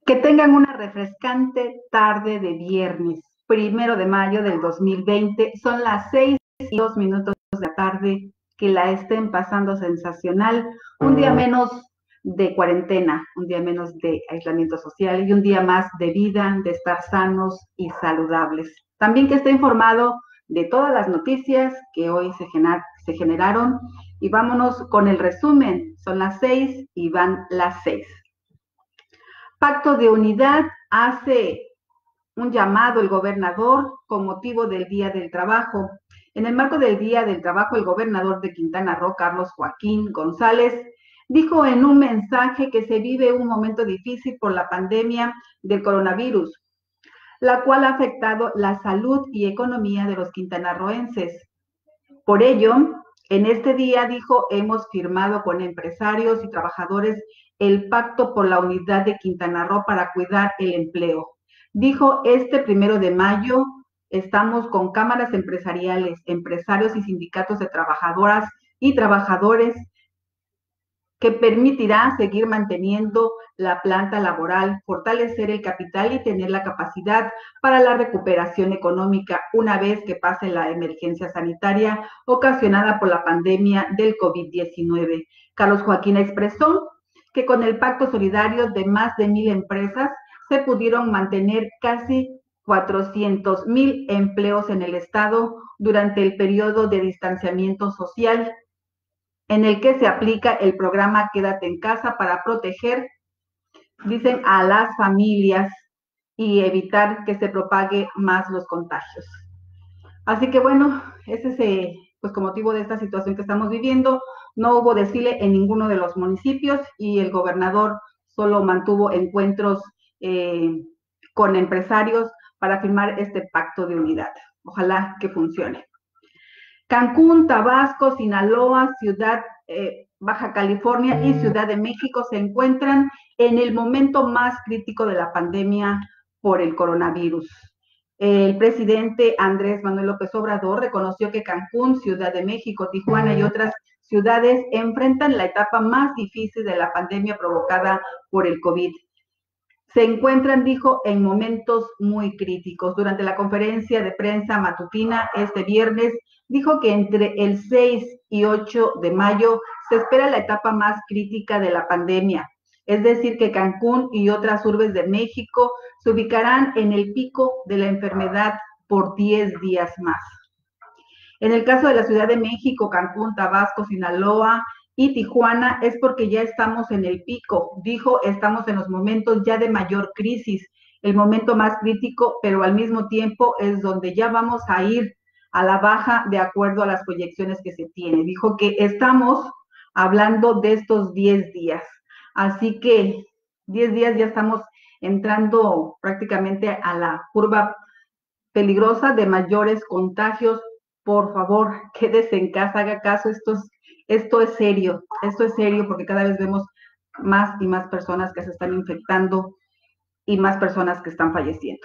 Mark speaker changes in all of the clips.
Speaker 1: Que tengan una refrescante tarde de viernes, 1 de mayo del 2020. Son las 6:02 de la tarde. Que la estén pasando sensacional. Un día menos de cuarentena, un día menos de aislamiento social y un día más de vida, de estar sanos y saludables. También que esté informado de todas las noticias que hoy se generaron. Y vámonos con el resumen. Son las 6 y van las 6. Pacto de unidad hace un llamado el gobernador con motivo del Día del Trabajo. En el marco del Día del Trabajo, el gobernador de Quintana Roo, Carlos Joaquín González, dijo en un mensaje que se vive un momento difícil por la pandemia del coronavirus, la cual ha afectado la salud y economía de los quintanarroenses. Por ello, en este día, dijo, hemos firmado con empresarios y trabajadores el Pacto por la Unidad de Quintana Roo para cuidar el empleo. Dijo, este 1 de mayo estamos con cámaras empresariales, empresarios y sindicatos de trabajadoras y trabajadores que permitirá seguir manteniendo la planta laboral, fortalecer el capital y tener la capacidad para la recuperación económica una vez que pase la emergencia sanitaria ocasionada por la pandemia del COVID-19. Carlos Joaquín expresó que con el pacto solidario de más de 1,000 empresas se pudieron mantener casi 400,000 empleos en el estado durante el periodo de distanciamiento social en el que se aplica el programa Quédate en casa para proteger, dicen, a las familias y evitar que se propague más los contagios. Así que bueno, ese es pues con motivo de esta situación que estamos viviendo. No hubo desfile en ninguno de los municipios y el gobernador solo mantuvo encuentros con empresarios para firmar este pacto de unidad. Ojalá que funcione. Cancún, Tabasco, Sinaloa, Baja California y Ciudad de México se encuentran en el momento más crítico de la pandemia por el coronavirus. El presidente Andrés Manuel López Obrador reconoció que Cancún, Ciudad de México, Tijuana y otras ciudades enfrentan la etapa más difícil de la pandemia provocada por el COVID. Se encuentran, dijo, en momentos muy críticos. Durante la conferencia de prensa matutina este viernes, dijo que entre el 6 y 8 de mayo se espera la etapa más crítica de la pandemia. Es decir, que Cancún y otras urbes de México se ubicarán en el pico de la enfermedad por 10 días más. En el caso de la Ciudad de México, Cancún, Tabasco, Sinaloa y Tijuana es porque ya estamos en el pico. Dijo, estamos en los momentos ya de mayor crisis, el momento más crítico, pero al mismo tiempo es donde ya vamos a ir a la baja de acuerdo a las proyecciones que se tienen. Dijo que estamos hablando de estos 10 días. Así que 10 días ya estamos entrando prácticamente a la curva peligrosa de mayores contagios. Por favor, quédese en casa, haga caso, esto es serio porque cada vez vemos más y más personas que se están infectando y más personas que están falleciendo.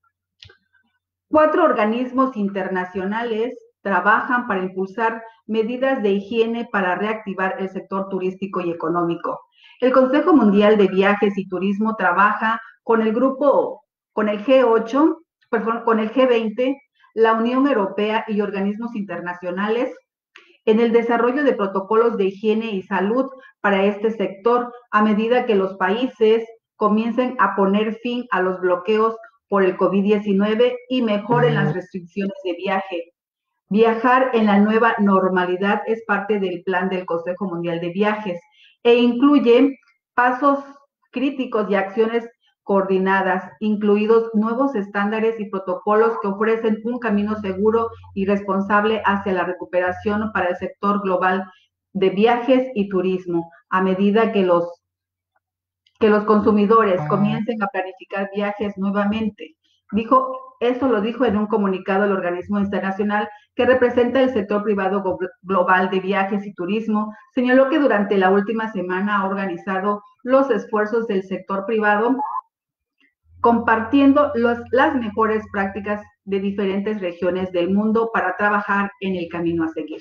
Speaker 1: 4 organismos internacionales trabajan para impulsar medidas de higiene para reactivar el sector turístico y económico. El Consejo Mundial de Viajes y Turismo trabaja con el G8, con el G20, la Unión Europea y organismos internacionales en el desarrollo de protocolos de higiene y salud para este sector a medida que los países comiencen a poner fin a los bloqueos por el COVID-19 y mejoren las restricciones de viaje. Viajar en la nueva normalidad es parte del plan del Consejo Mundial de Viajes e incluye pasos críticos y acciones coordinadas, incluidos nuevos estándares y protocolos que ofrecen un camino seguro y responsable hacia la recuperación para el sector global de viajes y turismo, a medida que los consumidores comiencen a planificar viajes nuevamente. Eso lo dijo en un comunicado el organismo internacional que representa el sector privado global de viajes y turismo. Señaló que durante la última semana ha organizado los esfuerzos del sector privado compartiendo las mejores prácticas de diferentes regiones del mundo para trabajar en el camino a seguir.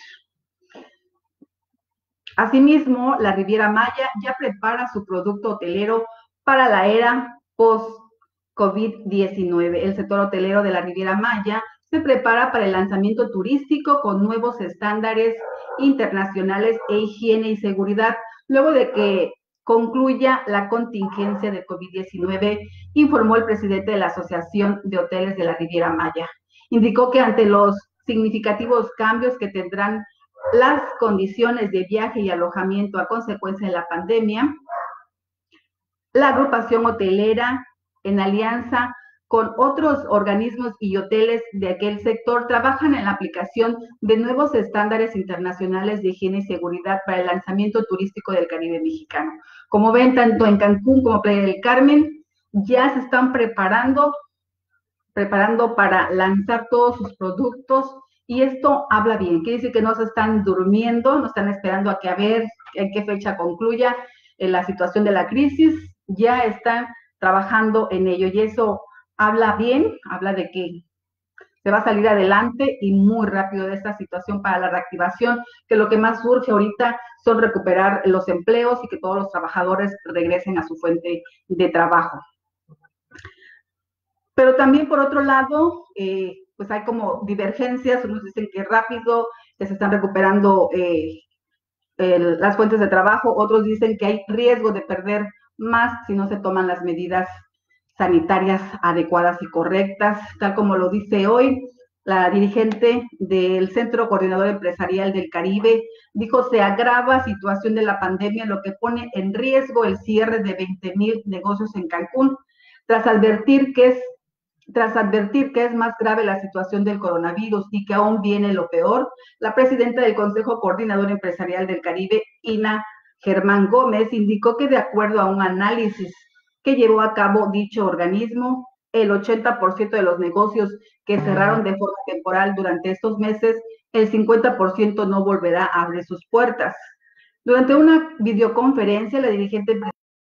Speaker 1: Asimismo, la Riviera Maya ya prepara su producto hotelero para la era post-COVID-19. El sector hotelero de la Riviera Maya se prepara para el lanzamiento turístico con nuevos estándares internacionales e higiene y seguridad, luego de que concluya la contingencia de COVID-19, informó el presidente de la Asociación de Hoteles de la Riviera Maya. Indicó que ante los significativos cambios que tendrán las condiciones de viaje y alojamiento a consecuencia de la pandemia, la agrupación hotelera, en alianza con otros organismos y hoteles de aquel sector, trabajan en la aplicación de nuevos estándares internacionales de higiene y seguridad para el lanzamiento turístico del Caribe mexicano. Como ven, tanto en Cancún como Playa del Carmen ya se están preparando para lanzar todos sus productos, y esto habla bien, quiere decir que no se están durmiendo, no están esperando a ver en qué fecha concluya la situación de la crisis, ya están trabajando en ello, y eso habla bien, habla de que se va a salir adelante y muy rápido de esta situación para la reactivación, que lo que más surge ahorita son recuperar los empleos y que todos los trabajadores regresen a su fuente de trabajo. Pero también, por otro lado, pues hay como divergencias, unos dicen que rápido, que se están recuperando las fuentes de trabajo, otros dicen que hay riesgo de perder más si no se toman las medidas sanitarias adecuadas y correctas, tal como lo dice hoy la dirigente del Centro Coordinador Empresarial del Caribe, dijo: se agrava situación de la pandemia, lo que pone en riesgo el cierre de 20,000 negocios en Cancún, tras advertir que es más grave la situación del coronavirus y que aún viene lo peor. La presidenta del Consejo Coordinador Empresarial del Caribe, Ina Germán Gómez, indicó que de acuerdo a un análisis que llevó a cabo dicho organismo, el 80% de los negocios que cerraron de forma temporal durante estos meses, el 50% no volverá a abrir sus puertas. Durante una videoconferencia, la dirigente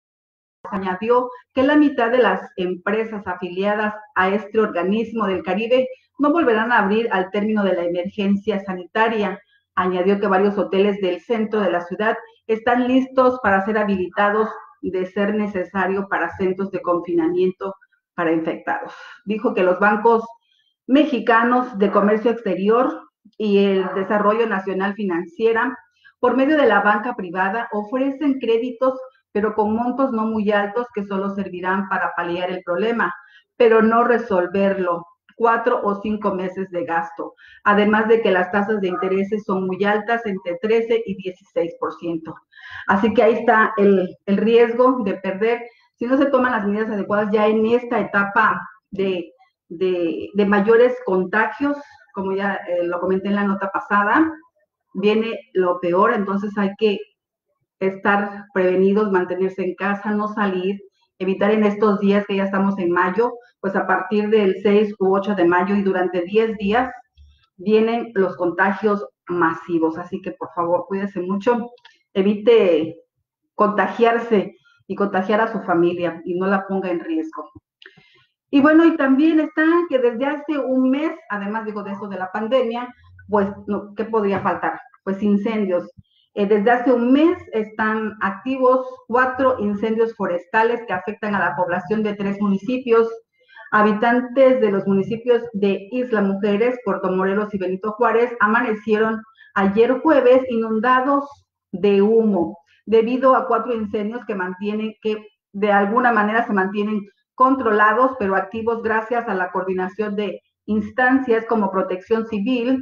Speaker 1: añadió que la mitad de las empresas afiliadas a este organismo del Caribe no volverán a abrir al término de la emergencia sanitaria. Añadió que varios hoteles del centro de la ciudad están listos para ser habilitados de ser necesario para centros de confinamiento para infectados. Dijo que los bancos mexicanos de comercio exterior y el Desarrollo Nacional Financiera, por medio de la banca privada, ofrecen créditos pero con montos no muy altos que solo servirán para paliar el problema, pero no resolverlo. 4 o 5 meses de gasto, además de que las tasas de intereses son muy altas, entre 13 y 16%. Así que ahí está el riesgo de perder, si no se toman las medidas adecuadas ya en esta etapa de mayores contagios, como ya lo comenté en la nota pasada, viene lo peor, entonces hay que estar prevenidos, mantenerse en casa, no salir, evitar en estos días que ya estamos en mayo, pues a partir del 6 u 8 de mayo y durante 10 días vienen los contagios masivos, así que por favor cuídese mucho, evite contagiarse y contagiar a su familia y no la ponga en riesgo. Y bueno, y también está que desde hace un mes, además digo de eso de la pandemia, pues, no, ¿qué podría faltar? Pues incendios. Desde hace un mes están activos 4 incendios forestales que afectan a la población de 3 municipios. Habitantes de los municipios de Isla Mujeres, Puerto Morelos y Benito Juárez amanecieron ayer jueves inundados de humo debido a 4 incendios que de alguna manera se mantienen controlados, pero activos gracias a la coordinación de instancias como Protección Civil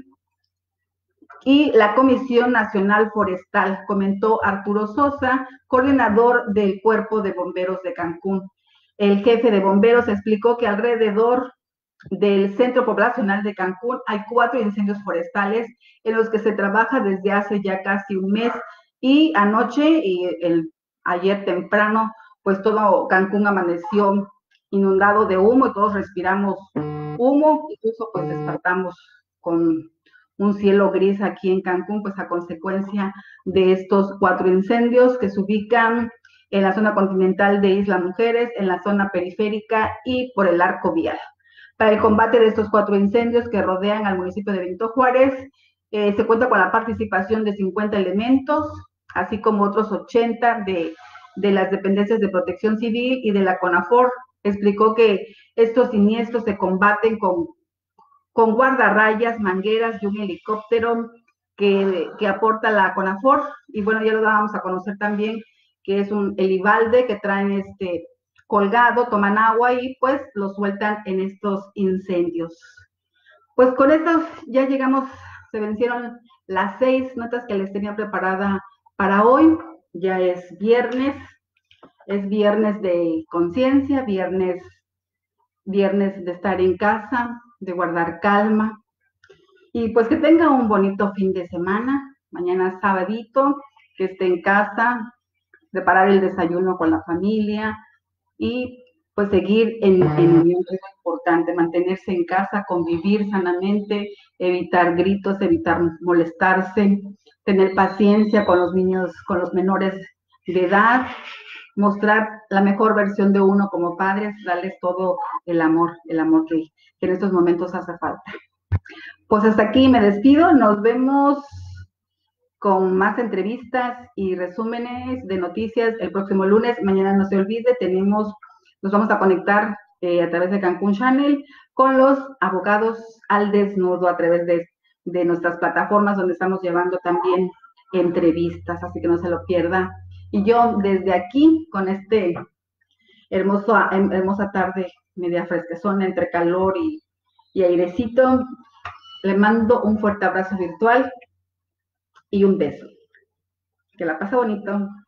Speaker 1: y la Comisión Nacional Forestal, comentó Arturo Sosa, coordinador del Cuerpo de Bomberos de Cancún. El jefe de bomberos explicó que alrededor del centro poblacional de Cancún hay 4 incendios forestales en los que se trabaja desde hace ya casi un mes, y anoche y ayer temprano, pues todo Cancún amaneció inundado de humo y todos respiramos humo, incluso pues despertamos con un cielo gris aquí en Cancún, pues a consecuencia de estos 4 incendios que se ubican en la zona continental de Isla Mujeres, en la zona periférica y por el arco vial. Para el combate de estos 4 incendios que rodean al municipio de Benito Juárez, se cuenta con la participación de 50 elementos, así como otros 80 de las dependencias de Protección Civil y de la CONAFOR, explicó que estos siniestros se combaten con guardarrayas, mangueras y un helicóptero que aporta la CONAFOR. Y bueno, ya lo dábamos a conocer también, que es un helibalde que traen colgado, toman agua y pues lo sueltan en estos incendios. Pues con esto ya llegamos, se vencieron las 6 notas que les tenía preparada para hoy. Ya es viernes de conciencia, viernes de estar en casa, de guardar calma. Y pues que tenga un bonito fin de semana. Mañana sabadito, que esté en casa, preparar el desayuno con la familia y pues seguir en unión, es importante, mantenerse en casa, convivir sanamente, evitar gritos, evitar molestarse, tener paciencia con los niños, con los menores de edad, mostrar la mejor versión de uno como padres, darles todo el amor que en estos momentos hace falta. Pues hasta aquí me despido, nos vemos con más entrevistas y resúmenes de noticias el próximo lunes. Mañana no se olvide, nos vamos a conectar a través de Cancún Channel con los abogados al desnudo a través de nuestras plataformas donde estamos llevando también entrevistas, así que no se lo pierda. Y yo desde aquí, con hermosa tarde media fresquezona entre calor y airecito, le mando un fuerte abrazo virtual y un beso. Que la pase bonito.